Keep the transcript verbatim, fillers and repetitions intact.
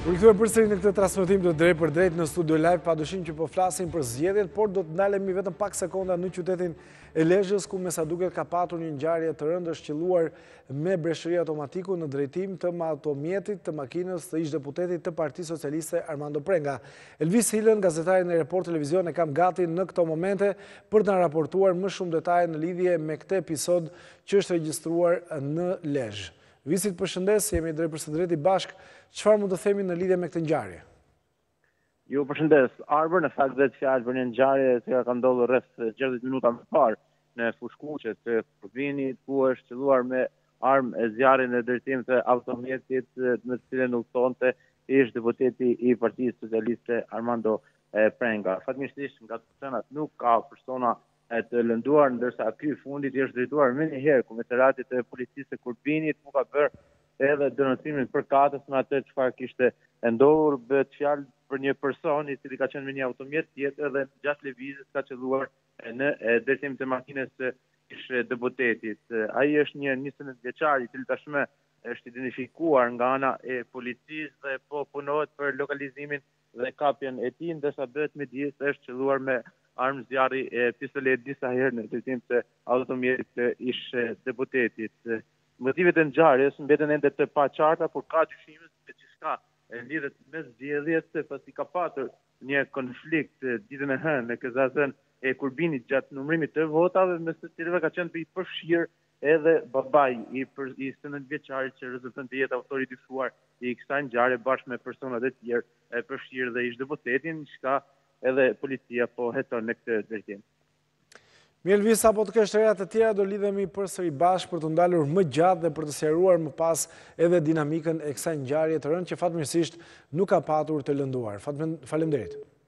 Përkthyer përsëri në këtë transmetim të drejt për drejt në studio live, padyshim që po flasim për zgjedhjet, por do të ndalemi vetëm pak sekonda në qytetin e Lezhës, ku me sa duket ka patur një ngjarje të rëndë është qelluar me breshëri automatiku në drejtim të automjetit të makinës të ish-deputetit të Partisë Socialiste Armando Prenga. Elvis Hilën, gazetarin e Report Televizion, e kam gati në këto momente për të na raportuar më shumë detaje në lidhje me këtë episod që është regjistruar në Lezhë. Visit, përshëndes, jemi drejt për së drejti bashk. Çfarë mund të themi në lidhje me këtë ngjarje? Ju përshëndes, Arbër, në fakt vetë fjalë për një ngjarje që ka ndodhur rreth gjashtëdhjetë minuta më parë në fushkuqe të Kurbinit, ku është qelluar me armë e zjarri në drejtim të automjetit në të cilën udhëtonte ish deputeti i Partisë Socialiste Armando Prenga. Fatmirësisht nga të thënat nuk ka persona të lënduar, ndërsa ky fundit i është drejtuar më një herë Komisariatit të Policisë të Kurbinit, ku ka bërë edhe denoncimin përkatës me atë çfarë kishte ndodhur. Bëhet fjalë për një person i cili ka qenë me një automjet tjetër dhe gjatë lëvizjes ka qelluar në drejtim të makinës së ish deputetit. Ai është një njëzet e nëntë vjeçar i cili tashmë është identifikuar nga ana e policisë dhe po punohet për lokalizimin dhe kapjen e tij, ndërsa bëhet me dije se është qelluar me armë zjarri e pistolet disa herë në drejtim të automjetit të ish deputetit. Motivet e ngjarjes mbeten ende të paqarta, por ka dyshime se gjithçka lidhet me zgjedhjet, pasi ka patur një konflikt ditën e hënë në K Z N e Kurbinit gjatë numërimit të votave, me të cilëve ka qenë i përfshirë edhe babai i njëzet e nëntë vjeçarit që rezulton të jetë autori i dyshuar i kësaj ngjarje bashkë me personat e tjerë e përfshirë dhe ish deputetin, çka edhe policia po heton në këtë drejtim. Mirë Elvis, apo të kesh reja të tjera, do lidhemi përsëri bashkë për të ndalur më gjatë dhe për të sqaruar më pas edhe dinamikën e kësaj ngjarje të rëndë që fatmirësisht nuk ka patur të lënduar. Faleminderit.